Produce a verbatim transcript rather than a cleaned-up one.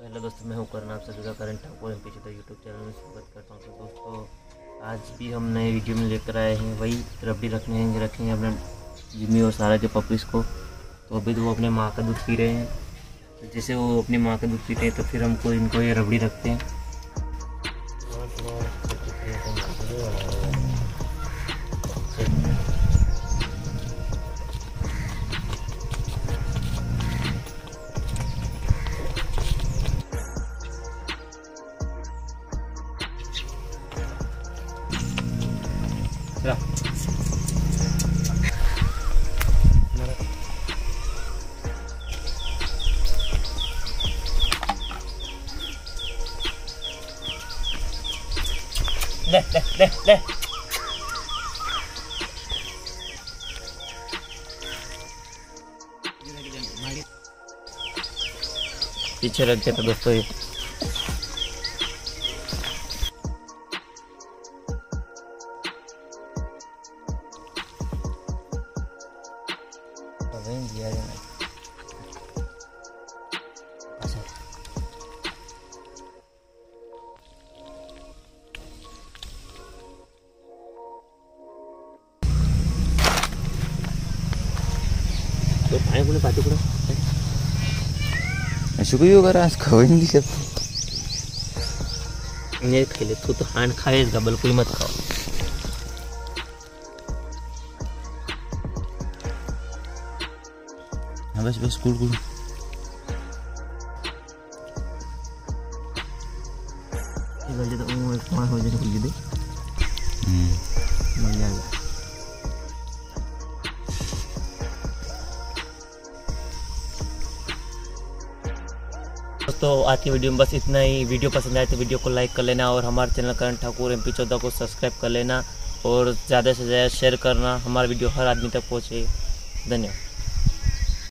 Hello दोस्तों, मैं हूं करण, आप सभी का करण ठाकुर एम पी चौदह यूट्यूब चैनल में स्वागत करता हूं। तो दोस्तों, आज भी हम नए वीडियो में लेकर आए हैं, वही रबड़ी रखने हैं रखेंगे अपने जिम्मी और सारा के पपीज़ को। तो अभी तो वो अपने माँ का दूध पी रहे हैं, तो जैसे वो अपनी माँ का दूध पीते हैं तो फिर हमको इनको ये रबड़ी रखते हैं। ले ले ले ले पीछे रख के। तो दोस्तों ये दिया जाना। अच्छा तो पाणी कोणी पाठी कुठं अशी काही वगैरे आज खवई नाही दिसत. नहीं खेले तू तो हांड खाएगा, बिल्कुल मत खाओ। हाँ बस बस कुल कुल ये तो वो एक पास हो जाए कुल दे। हम्म मिल जाएगा। दोस्तों, आज की वीडियो में बस इतना ही। वीडियो पसंद आए तो वीडियो को लाइक कर लेना और हमारे channel Karan Thakur M P चौदह को सब्सक्राइब कर लेना और ज़्यादा से ज़्यादा शेयर करना, हमारा वीडियो हर आदमी तक पहुँचे। धन्यवाद।